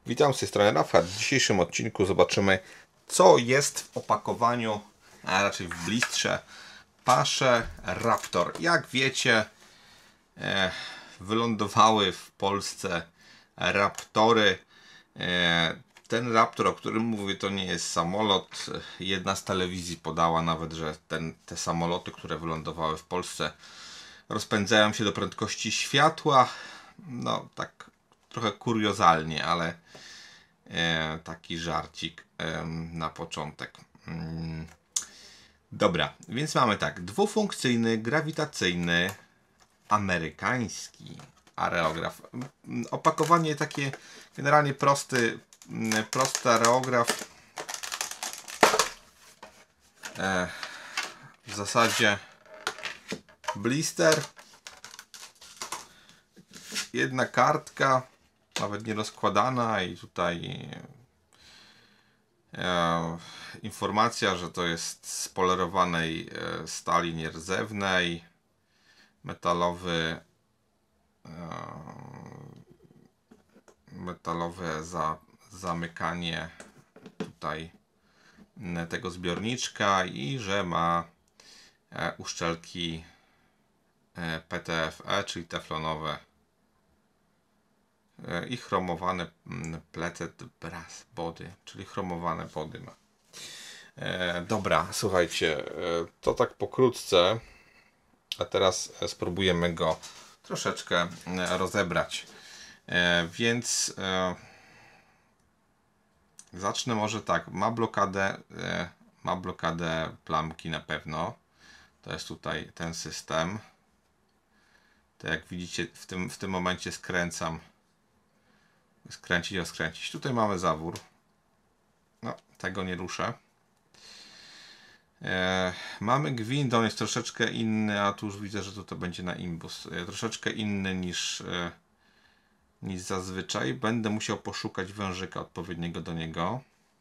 Witam z tej strony Rafał. W dzisiejszym odcinku zobaczymy, co jest w opakowaniu, a raczej w blistrze pasze Raptor. Jak wiecie, wylądowały w Polsce Raptory. Ten Raptor, o którym mówię, to nie jest samolot. Jedna z telewizji podała nawet, że te samoloty, które wylądowały w Polsce, rozpędzają się do prędkości światła. No tak trochę kuriozalnie, ale taki żarcik na początek. Dobra, więc mamy tak, dwufunkcyjny, grawitacyjny, amerykański areograf. Opakowanie takie generalnie prosty areograf. W zasadzie blister, jedna kartka, nawet nie rozkładana, i tutaj informacja, że to jest z polerowanej stali nierdzewnej, metalowe zamykanie tutaj tego zbiorniczka i że ma uszczelki PTFE, czyli teflonowe, i chromowane plated brass body, czyli chromowane body ma. Dobra, słuchajcie, to tak pokrótce, a teraz spróbujemy go troszeczkę rozebrać. Więc zacznę może tak. Ma blokadę plamki na pewno. To jest tutaj ten system. To jak widzicie, w tym momencie skręcam. Skręcić, rozkręcić. Tutaj mamy zawór. No, tego nie ruszę. Mamy gwint, on jest troszeczkę inny, a tu już widzę, że to będzie na imbus. Troszeczkę inny niż zazwyczaj. Będę musiał poszukać wężyka odpowiedniego do niego.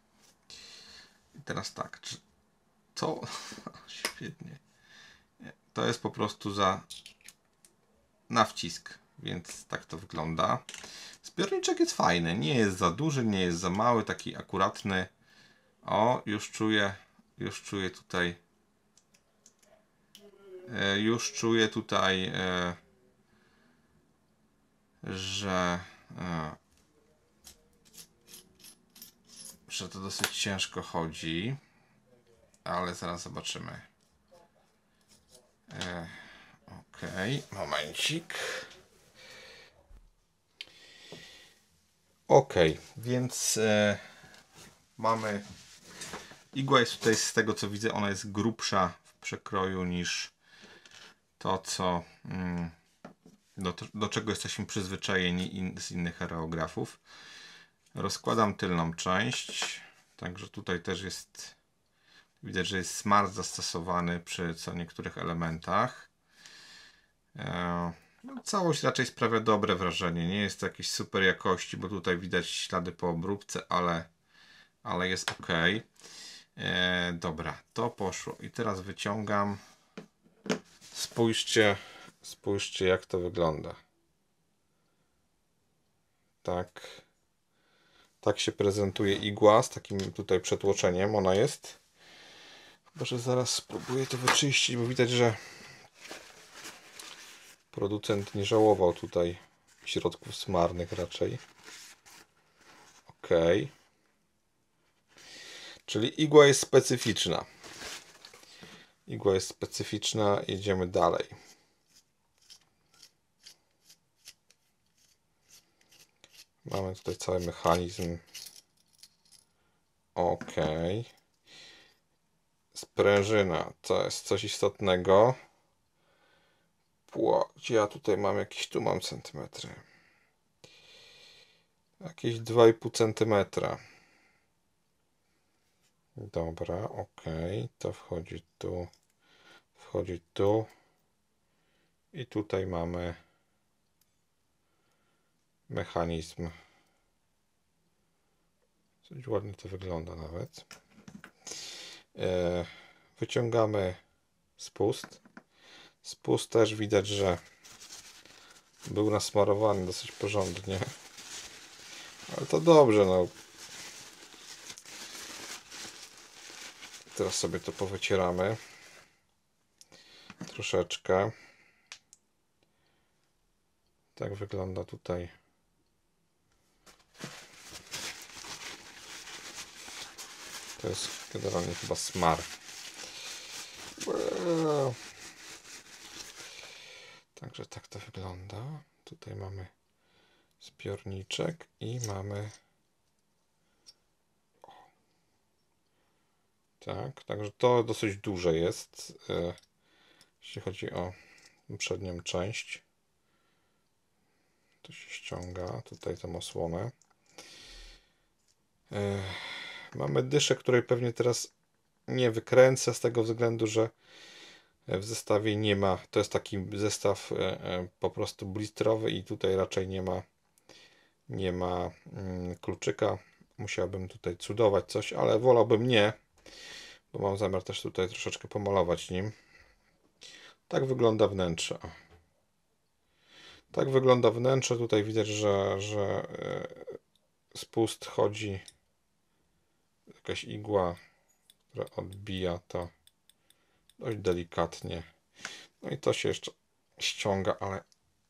I teraz tak, co? Świetnie. To jest po prostu na wcisk, więc tak to wygląda. Zbiorniczek jest fajny, nie jest za duży, nie jest za mały, taki akuratny. O, już czuję tutaj, że to dosyć ciężko chodzi, ale zaraz zobaczymy. Ok, momencik. Ok, więc mamy. Igła jest tutaj, z tego co widzę, ona jest grubsza w przekroju niż to, co do czego jesteśmy przyzwyczajeni z innych areografów. Rozkładam tylną część, także tutaj też jest, widać, że jest smart zastosowany przy co niektórych elementach. No, całość raczej sprawia dobre wrażenie. Nie jest to jakiejś super jakości, bo tutaj widać ślady po obróbce, ale jest ok. Dobra, to poszło. I teraz wyciągam. Spójrzcie, jak to wygląda. Tak się prezentuje igła z takim tutaj przetłoczeniem. Ona jest. Chyba że zaraz spróbuję to wyczyścić, bo widać, że producent nie żałował tutaj środków smarnych raczej. Ok. Czyli igła jest specyficzna. Jedziemy dalej. Mamy tutaj cały mechanizm. Ok. Sprężyna. To jest coś istotnego. Gdzie ja tutaj mam jakieś, tu mam centymetry. Jakieś 2,5 centymetra. Dobra, ok. To wchodzi tu. I tutaj mamy mechanizm. Coś ładnie to wygląda nawet. Wyciągamy spust. Spust też widać, że był nasmarowany dosyć porządnie. Ale to dobrze, no. Teraz sobie to powycieramy. Troszeczkę. Tak wygląda tutaj. To jest generalnie chyba smar. Także tak to wygląda. Tutaj mamy zbiorniczek i mamy... Tak, także to dosyć duże jest, jeśli chodzi o przednią część. To się ściąga, tutaj tę osłonę. Mamy dyszę, której pewnie teraz nie wykręcę z tego względu, że w zestawie nie ma, to jest taki zestaw po prostu blistrowy i tutaj raczej nie ma kluczyka. Musiałbym tutaj cudować coś, ale wolałbym nie, bo mam zamiar też tutaj troszeczkę pomalować nim. Tak wygląda wnętrze. Tak wygląda wnętrze. Tutaj widać, że spust chodzi jakaś igła, która odbija to dość delikatnie. No i to się jeszcze ściąga, ale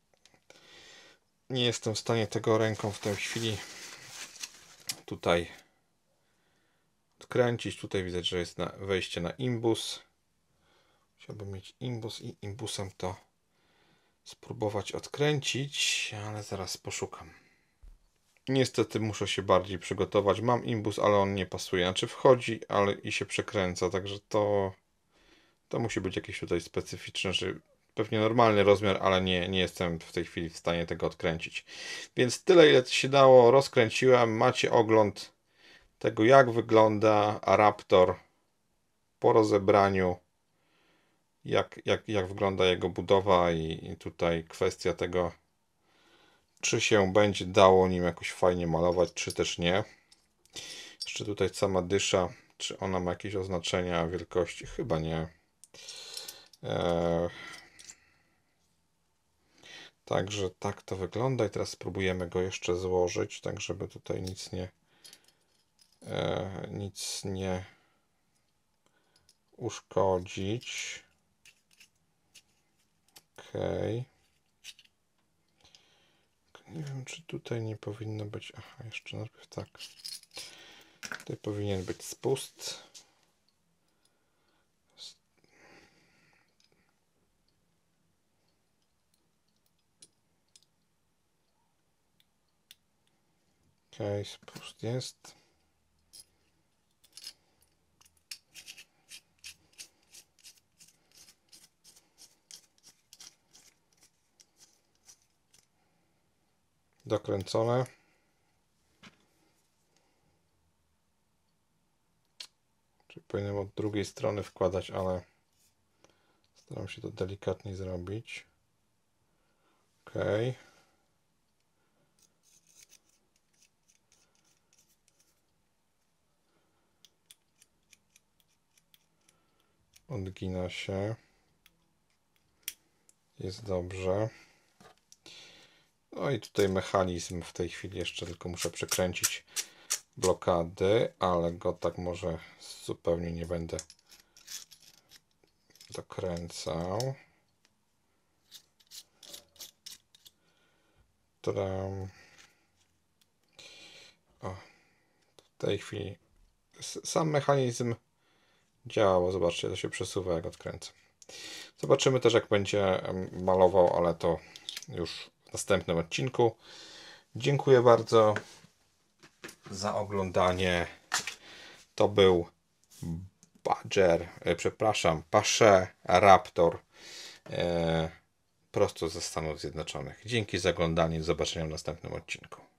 nie jestem w stanie tego ręką w tej chwili tutaj odkręcić. Tutaj widać, że jest wejście na imbus. Chciałbym mieć imbus i imbusem to spróbować odkręcić, ale zaraz poszukam. Niestety muszę się bardziej przygotować. Mam imbus, ale on nie pasuje. Znaczy wchodzi, ale i się przekręca, także to musi być jakieś tutaj specyficzne, że pewnie normalny rozmiar, ale nie jestem w tej chwili w stanie tego odkręcić. Więc tyle, ile się dało, rozkręciłem. Macie ogląd tego, jak wygląda Raptor po rozebraniu, jak wygląda jego budowa i tutaj kwestia tego, czy się będzie dało nim jakoś fajnie malować, czy też nie. Jeszcze tutaj sama dysza, czy ona ma jakieś oznaczenia wielkości? Chyba nie. Także tak to wygląda i teraz spróbujemy go jeszcze złożyć, tak żeby tutaj nic nie uszkodzić. Ok. Nie wiem, czy tutaj nie powinno być... Aha, jeszcze najpierw tak. Tutaj powinien być spust. Ok, spust jest. Dokręcone. Czyli powinienem od drugiej strony wkładać, ale staram się to delikatnie zrobić. Ok. Odgina się. Jest dobrze. No i tutaj mechanizm w tej chwili jeszcze tylko muszę przekręcić blokady, ale go tak może zupełnie nie będę dokręcał. O, w tej chwili sam mechanizm działa, bo zobaczcie, to się przesuwa jak odkręcę. Zobaczymy też, jak będzie malował, ale to już w następnym odcinku. Dziękuję bardzo za oglądanie. To był Pasze Raptor prosto ze Stanów Zjednoczonych. Dzięki za oglądanie. Do zobaczenia w następnym odcinku.